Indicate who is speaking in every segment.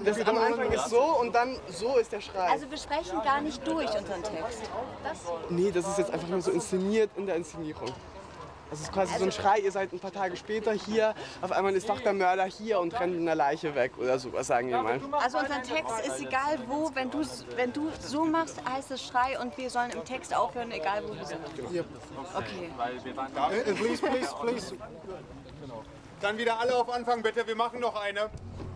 Speaker 1: Das am Anfang ist so und dann so ist der Schrei.
Speaker 2: Also wir sprechen gar nicht durch unseren Text.
Speaker 1: Nee, das ist jetzt einfach nur so inszeniert in der Inszenierung. Das ist quasi so ein Schrei, ihr seid ein paar Tage später hier, auf einmal ist doch der Mörder hier und rennt in der Leiche weg oder sowas, sagen wir mal.
Speaker 2: Also unser Text ist egal wo, wenn du so machst, heißt es Schrei und wir sollen im Text aufhören, egal wo wir sind. Okay.
Speaker 3: Please. Dann wieder alle auf Anfang, bitte. Wir machen noch eine.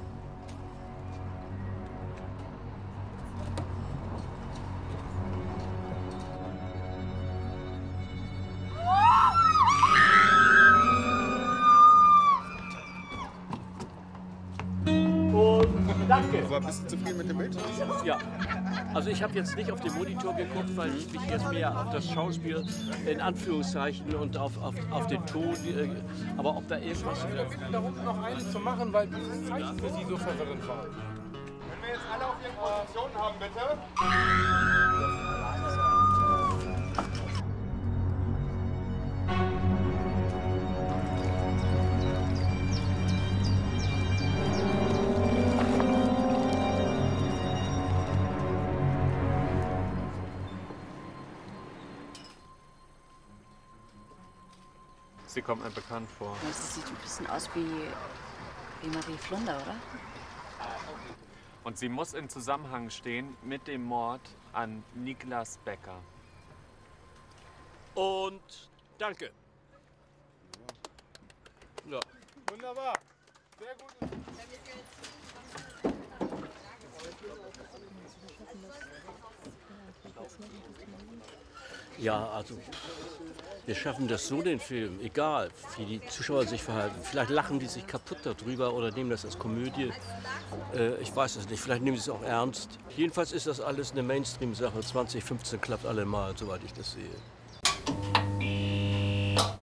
Speaker 4: Danke.
Speaker 3: Aber bist du zufrieden mit dem Bild?
Speaker 4: Ja, also ich habe jetzt nicht auf den Monitor geguckt, weil ich mich jetzt mehr auf das Schauspiel in Anführungszeichen und auf den Ton, aber ob da irgendwas...
Speaker 5: Darum noch eine zu machen, weil dieses Zeichen für Sie so verwirrend war.
Speaker 3: Wenn wir jetzt alle auf Ihre Position haben, bitte.
Speaker 6: Sie kommt mir bekannt vor.
Speaker 2: Das sieht ein bisschen aus wie Marie Flunder, oder?
Speaker 6: Und sie muss in Zusammenhang stehen mit dem Mord an Niklas Becker.
Speaker 4: Und danke. Ja.
Speaker 3: Wunderbar. Sehr gut.
Speaker 4: Ja, also wir schaffen das so, den Film, egal wie die Zuschauer sich verhalten. Vielleicht lachen die sich kaputt darüber oder nehmen das als Komödie. Ich weiß es nicht, vielleicht nehmen sie es auch ernst. Jedenfalls ist das alles eine Mainstream-Sache. 2015 klappt allemal, soweit ich das sehe.